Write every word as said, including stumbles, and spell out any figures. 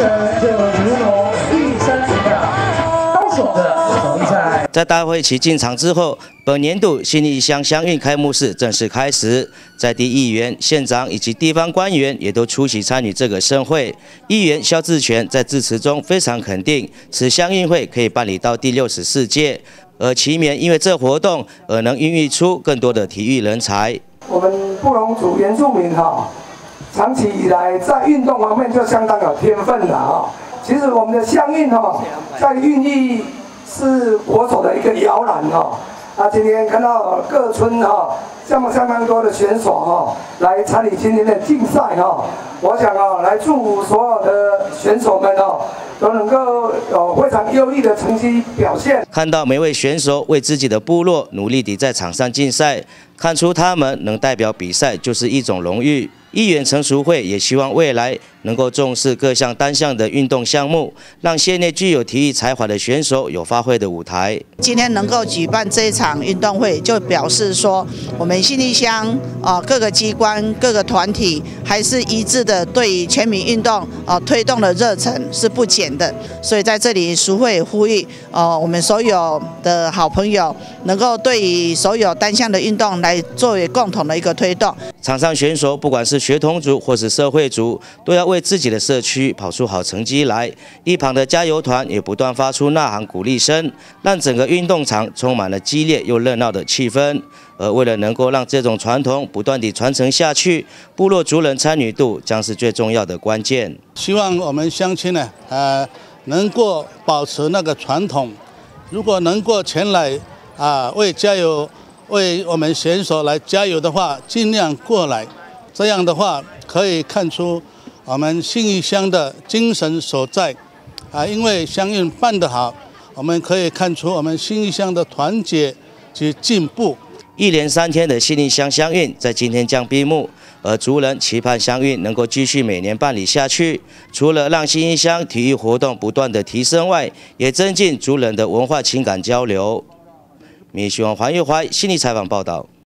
生就如同一生一样，高手的总在。 在大会期进场之后，本年度信义乡乡运开幕式正式开始，在地议员、县长以及地方官员也都出席参与这个盛会。议员萧志全在致辞中非常肯定，此乡运会可以办理到第六十四届，而期勉因为这活动而能孕育出更多的体育人才。 我们布农族原住民哈，长期以来在运动方面就相当有天分的哈。其实我们的乡运哈，在孕育是国手的一个摇篮哈。啊，今天看到各村哈，相当相当多的选手哈，来参与今天的竞赛哈。我想啊，来祝福所有的选手们哦，都能够有非常优异的成绩表现。 看到每位选手为自己的部落努力地在场上竞赛，看出他们能代表比赛就是一种荣誉。议员陈淑慧也希望未来能够重视各项单项的运动项目，让县内具有体育才华的选手有发挥的舞台。 今天能够举办这一场运动会，就表示说我们信义乡啊、呃、各个机关、各个团体还是一致的对于全民运动啊、呃、推动的热忱是不减的。所以在这里，淑慧呼吁呃我们所有的好朋友能够对于所有单项的运动来作为共同的一个推动。 场上选手不管是学童族或是社会族，都要为自己的社区跑出好成绩来。一旁的加油团也不断发出呐喊鼓励声，让整个运动场充满了激烈又热闹的气氛。而为了能够让这种传统不断地传承下去，部落族人参与度将是最重要的关键。 希望我们乡亲呢，呃，能够保持那个传统。如果能够前来啊、呃，为加油。为我们选手来加油的话，尽量过来。这样的话，可以看出我们信义乡的精神所在啊。因为乡运办得好，我们可以看出我们信义乡的团结及进步。 一连三天的信义乡乡运在今天将闭幕，而族人期盼乡运能够继续每年办理下去。除了让信义乡体育活动不断的提升外，也增进族人的文化情感交流。民视新闻黄玉怀悉尼采访报道。